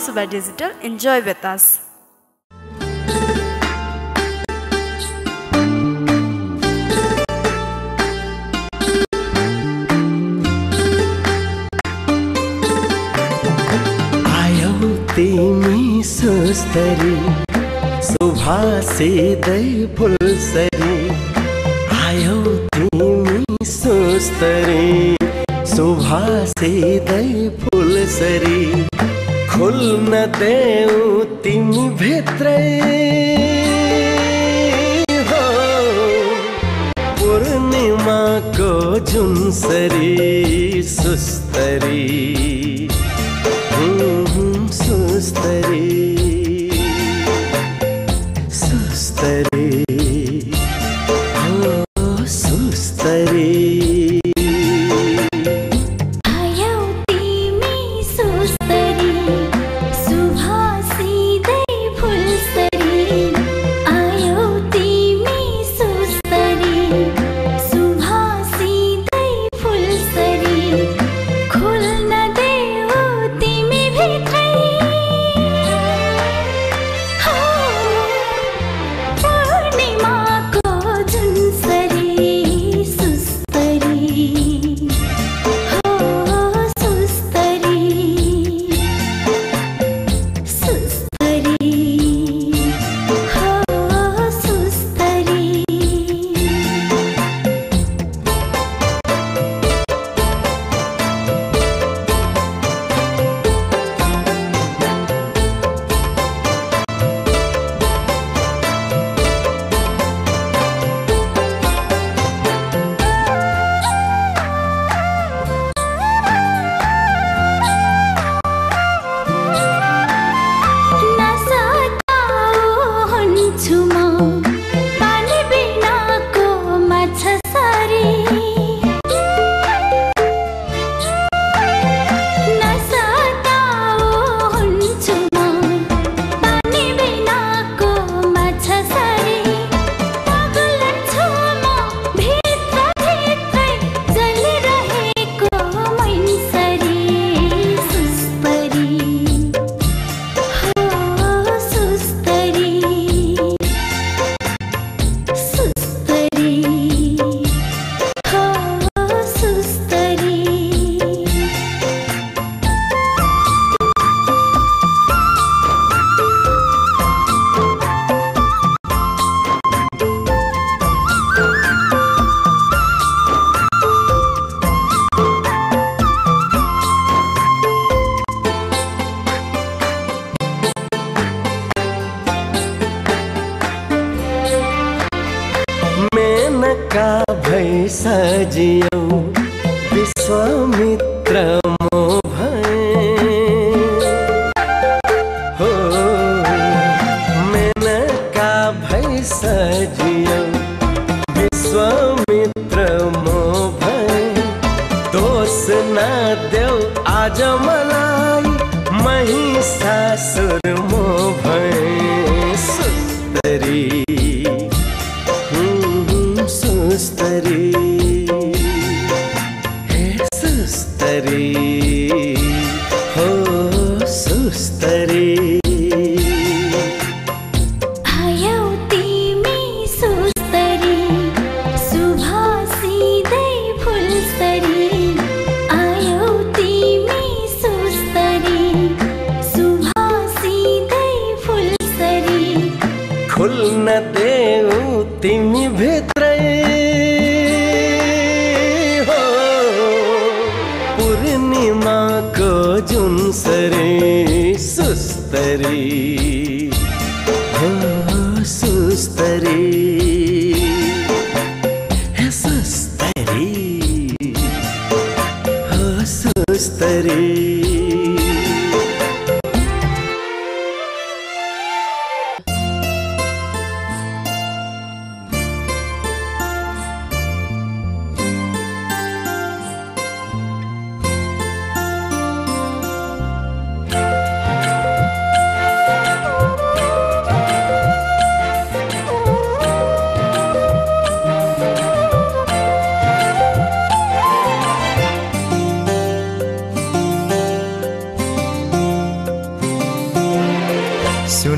Suba Digital. Enjoy with us. तिमी सुस्तरी सुभासिदै फुलसरी आयौ तिमी सुस्तरी सुभासिदै फुलसरी खुल्न देऊ तिमी भित्रै हो पूर्णिमाको जुनसरी सुस्तरी सुस्तरी सुस्तरी हो सुस्तरी आयौ तिमी सुस्तरी सुभासिदै फुलसरी आयौ तिमी सुस्तरी सुभासिदै फुलसरी खुल्न देऊ तिमी भित्रै का भई सजियौ विश्वामित्र मो भए हो मेनका भई सजियौ विश्वामित्र मो भए दोष न देऊ आज मलाई महिषासुर मो भए सुस्तरी सुस्तरी हे सुस्तरी हो सुस्तरी आयौ तिमी सुस्तरी सुभासिदै फुलसरी आयौ तिमी सुस्तरी सुभासिदै फुलसरी खुल्न देऊ तिमी भित्रै हो पूर्णिमाको जुनसरी सुस्तरी हो सुस्तरी हे सुस्तरी हो सुस्तरी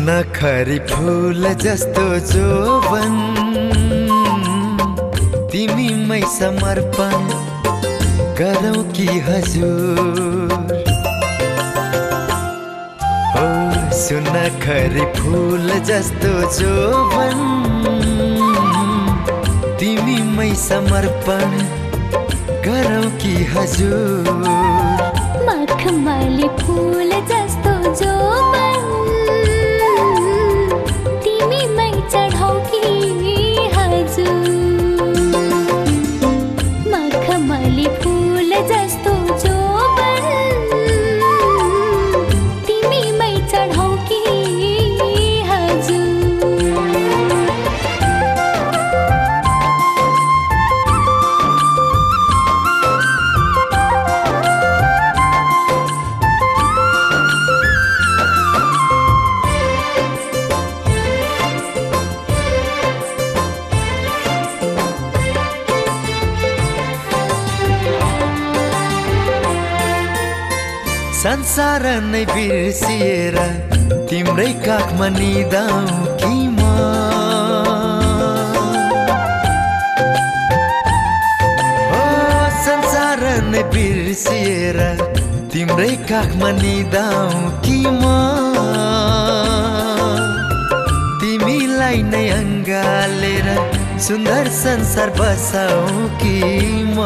सुनखरी फूल जस्तो जोवन तिमीमै समर्पण गरौँ कि हजुर। ओ सुनखरी फूल जस्तो जोवन तिमीमै समर्पण गरौँ कि हजुर। मखमली फूल जस्तो जोवन तिमीमै चढाऊ कि हजुर। मखमली फूल जस्तो जोवन तिमीमै चढाऊ कि संसार नै बिर्सिएर तिम्रै काखमा निदाऊ कि म। ओ संसार नै बिर्सिएर तिम्रै काखमा निदाऊ कि म। तिमीलाई नै अँगालेर सुन्दर संसार बसाऊ कि म।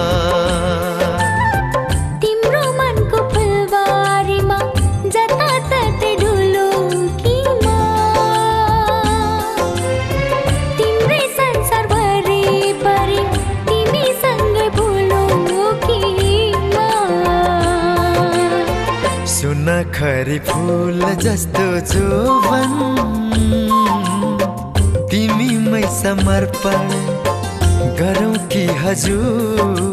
सुनखरी फूल जस्तो जोवन तिमीमै समर्पण गरौँ कि हजुर।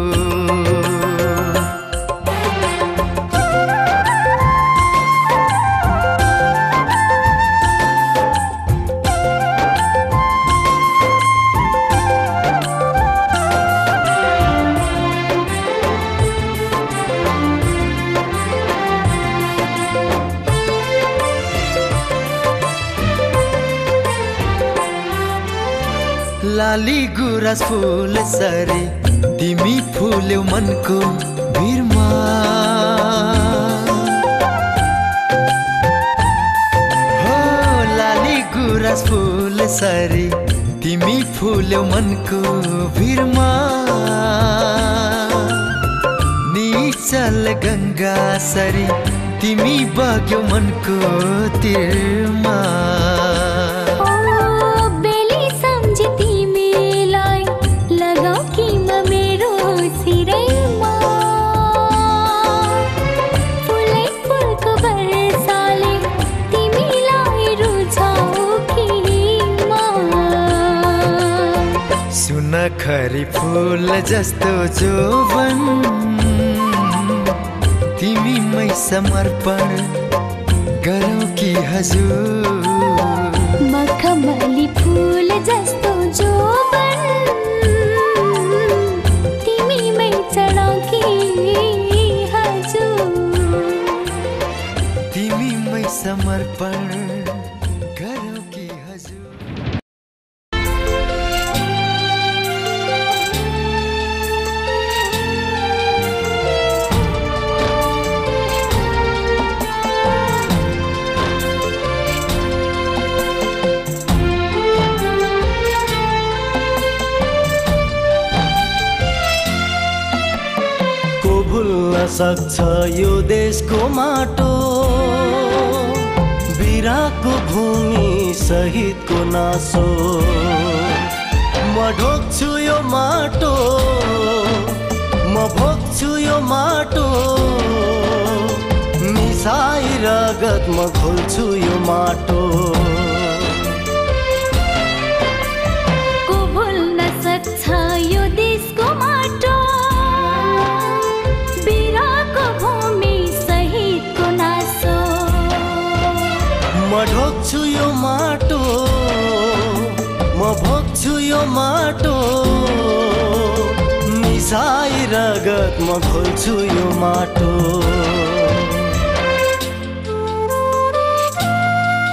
लाली गुराँस फूल सरी तिमी फुल्यौ मनको भिरमा। हो लाली गुराँस फूल सरी तिमी फुल्यौ मनको भिरमा। निचल गङ्गा सरी तिमी बग्यौ मनको तिरमा। सुनखरी फूल जस्तो जोवन तिमीमै समर्पण गरौँ कि हजुर। मखमली फूल जस्तो जोवन तिमीमै चढाऊ कि हजुर। तिमीमै समर्पण गरौँ कि हजुर। सक्छ यो देशको माटो बिराको भूमि सहितको नासो। म ढोक्छु यो माटो, म भोग्छु यो माटो, मिसाई रगत म घोल्छु यो माटो। को भुल्न सक्छ यो देशको माटो म ढोक्छु यो माटो, म भोग्छु यो माटो, मिसाई रगत म घोल्छु यो माटो।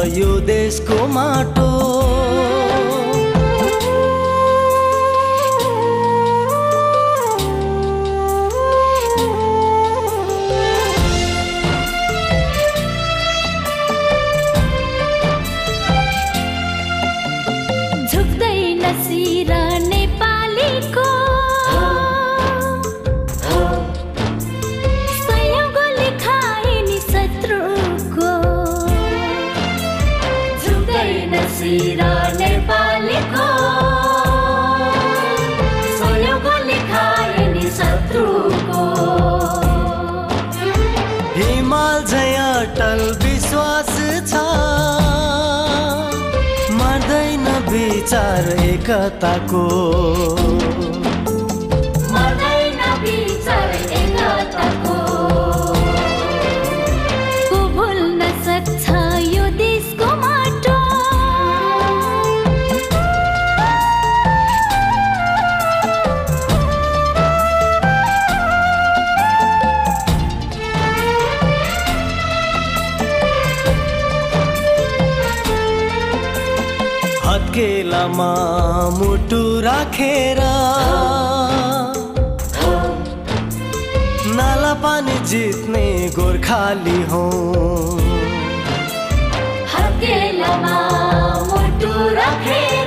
यो देशको माटो। हिमाल झै अटल विश्वास छ, मर्दैन विचार एकताको, मर्दैन विचार एकताको। को भुल्न सक्छ यो देशको माटो। हत्केलामा मुटु राखेर नाला पानी जित्ने गोर्खाली हौ। हत्केलामा मुटु राखेर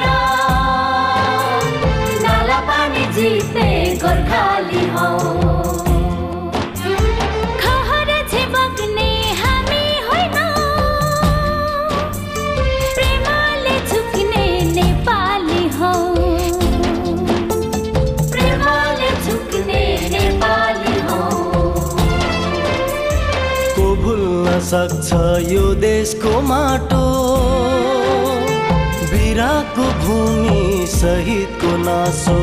नाला पानी जित्ने गोर्खाली हौ। सक्छ यो देशको माटो, बिराको भूमि शहीदको नासो।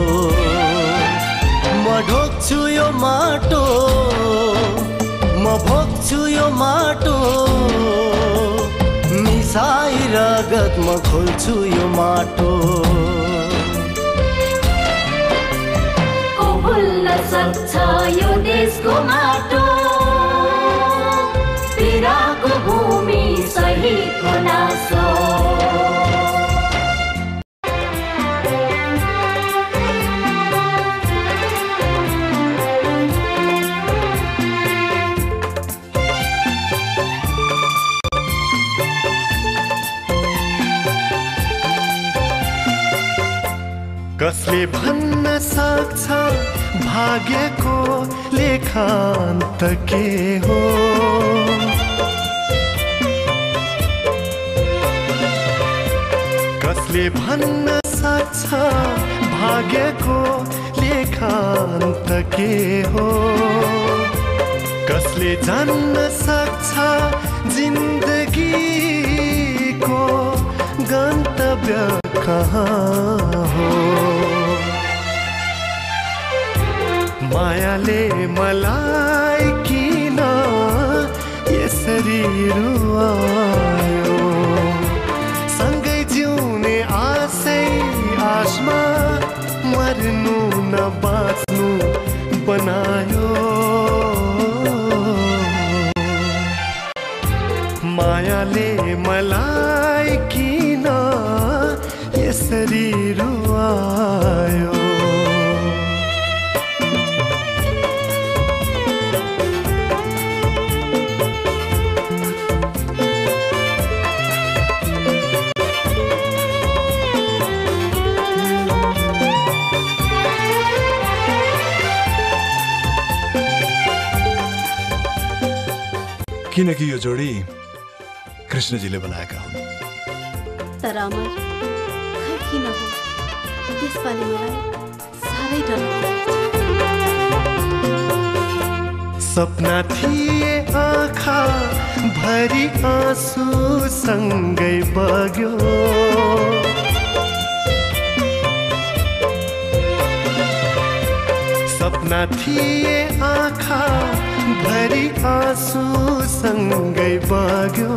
म ढोक्छु यो माटो, म भोग्छु यो माटो, मिसाई रगत म खोल्छु यो माटो। को भुल्न सक्छ यो देशको माटो, बिराको भूमि शहीदको नासो। कसले भन्न सक्छ भाग्यको लेखान्त के हो? कसले भन्न सक्छ भाग्यको लेखान्त के हो? कसले जान्न सक्छ जिन्दगीको गन्तव्य कहाँ हो? मायाले मलाई किन यसरी रुवायो? सँगै जिउने आशै आशमा मर्नु न बाँच्नु बनायो। मायाले मलाई किन यसरी रुवायो? किनकि यो जोडी कृष्णजीले बनाएका हुन्। तर अमर खै किन हो त्यसपालि मलाई साह्रै डर लाग्छ। सपना थिए आँखा भरी आँसु सँगै बग्यो। सपना थिए आँखा भरी आँसु सँगै बग्यो।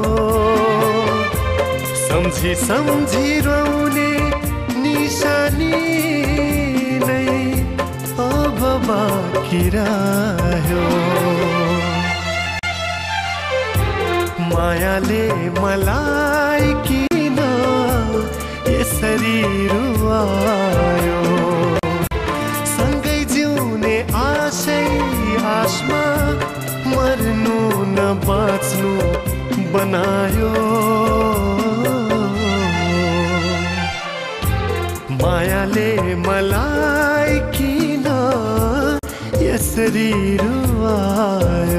सम्झी सम्झी रोउने निशानी नै अब बाँकी रह्यो। मायाले मलाई किन यसरी रुवायो सँगै जिउने आशै आशमा मर्नु न बाँच्नु बनायो मायाले मलाई किन यसरी रुवायो